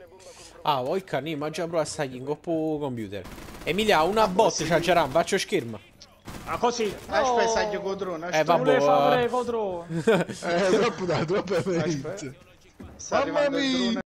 Ah, vuoi cani, ma già provo a stare in coppo computer. Emilia, una bot c'ha già faccio schermo. Ah, così. Aspetta, io contro, Eh, Tu vabbè. le fa pure contro. Troppo da, troppo Aspetta. veramente. Sta Mamma arrivando il mia! drone.